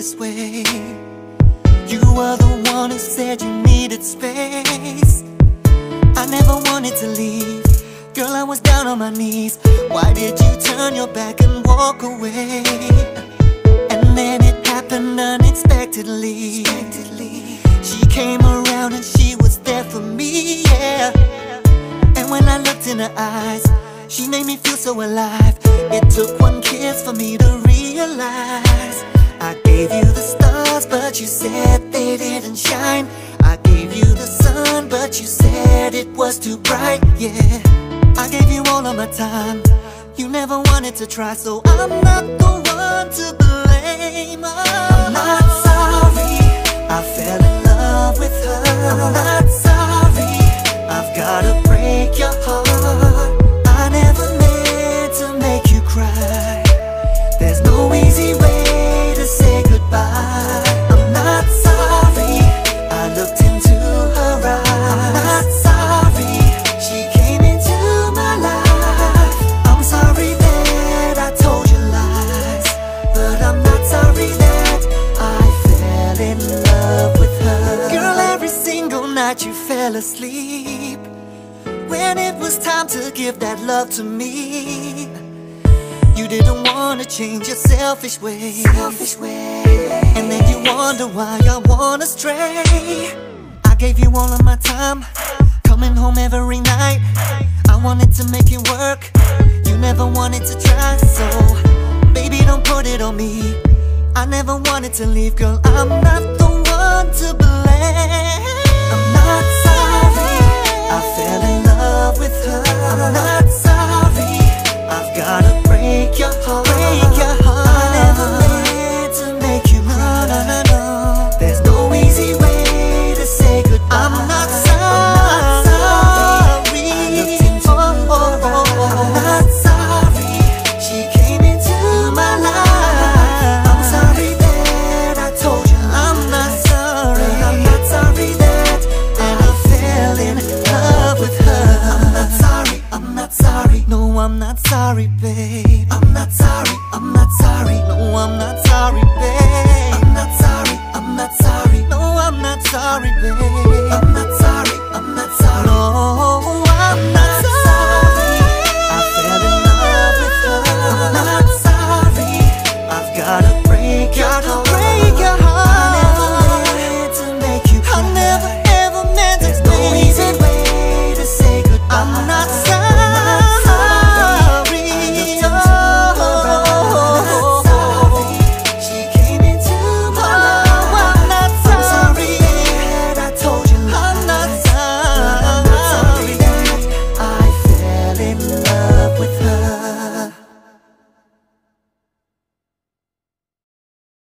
this way. You were the one who said you needed space. I never wanted to leave. Girl, I was down on my knees. Why did you turn your back and walk away? And then it happened unexpectedly. She came around and she was there for me, yeah. And when I looked in her eyes, she made me feel so alive. It took one kiss for me to realize I gave you the stars, but you said they didn't shine. I gave you the sun, but you said it was too bright, yeah. I gave you all of my time. You never wanted to try, so I'm not the one to blame. I'm not sorry I fell in love with her. I'm not sorry I've gotta break your heart. I never meant to make you cry. There's no easy way to say goodbye. I'm not sorry I looked into her eyes. I'm not sorry she came into my life. I'm sorry that I told you lies, but I'm not sorry that I fell in love with her. Girl, every single night you fell asleep when it was time to give that love to me. You didn't want to change your selfish ways. And then you wonder why I wanna stray. I gave you all of my time, coming home every night. I wanted to make it work, you never wanted to try. So baby, don't put it on me. I never wanted to leave, girl, I'm not the one to blame. I'm not sorry I fell in love with her. I'm not sorry I've gotta break your heart. I never meant to make you cry. No. There's no easy way to say goodbye. I'm not sorry I looked into her eyes. I'm not sorry she came into my life. I'm sorry that I told you I'm not sorry. I'm not sorry that I fell in love with her. I'm not sorry, I'm not sorry. No, I'm not sorry, babe. I'm not sorry, I'm not sorry. No, I'm not sorry, babe. I'm not sorry, I'm not sorry. No, I'm not sorry, babe. I'm not sorry, I'm not sorry. No, I'm not